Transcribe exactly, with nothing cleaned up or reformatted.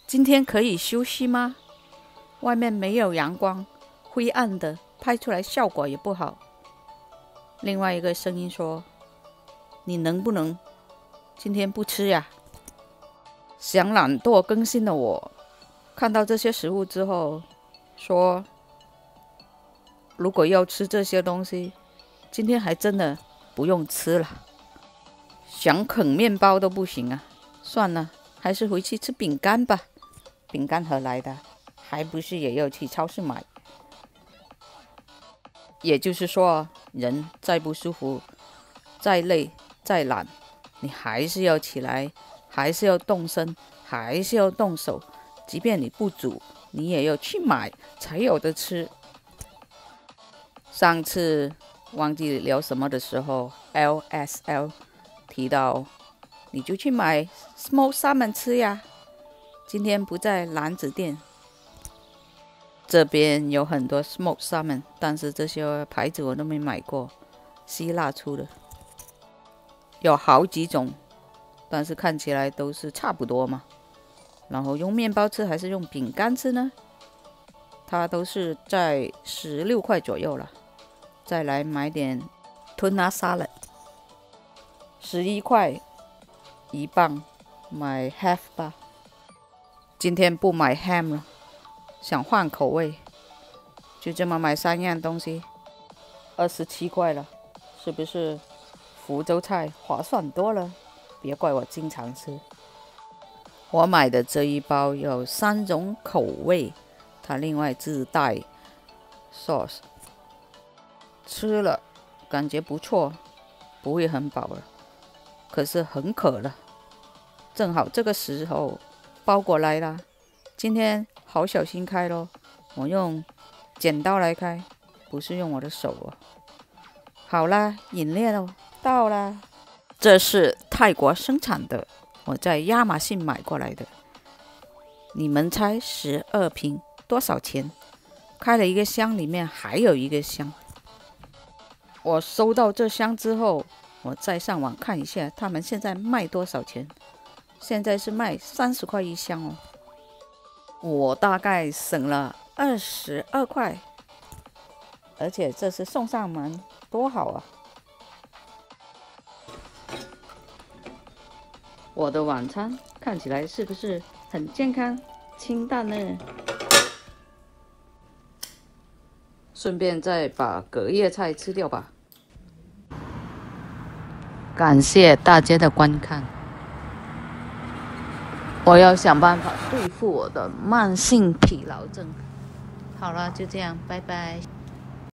今天可以休息吗？外面没有阳光，灰暗的，拍出来效果也不好。另外一个声音说：你能不能今天不吃呀？想懒惰更新的我，看到这些食物之后，说：如果要吃这些东西，今天还真的不用吃了。想啃面包都不行啊，算了，还是回去吃饼干吧。饼干何来的？还不是也要去超市买？也就是说，人再不舒服，再累，再懒，你还是要起来，还是要动身，还是要动手。即便你不煮，你也要去买才有的吃。上次忘记聊什么的时候 ，L S L 提到，你就去买 smoked salmon 吃呀。今天不在篮子店，这边有很多 smoked salmon， 但是这些牌子我都没买过，希腊出的，有好几种，但是看起来都是差不多嘛。然后用面包吃还是用饼干吃呢？它都是在十六块左右了。再来买点 tuna salad， 十一块一磅，买 half 吧。今天不买 ham 了，想换口味，就这么买三样东西，二十七块了，是不是福州菜划算多了？别怪我经常吃。我买的这一包有三种口味，它另外自带 sauce， 吃了感觉不错，不会很饱了，可是很渴了。正好这个时候包裹来了，今天好小心开咯，我用剪刀来开，不是用我的手哦。好啦，饮料到啦，这是泰国生产的，我在亚马逊买过来的。你们猜十二瓶多少钱？开了一个箱，里面还有一个箱。我收到这箱之后，我再上网看一下，他们现在卖多少钱？现在是卖三十块一箱哦。我大概省了二十二块，而且这是送上门，多好啊！我的晚餐看起来是不是很健康、清淡呢？顺便再把隔夜菜吃掉吧。感谢大家的观看，我要想办法对付我的慢性疲劳症。好了，就这样，拜拜。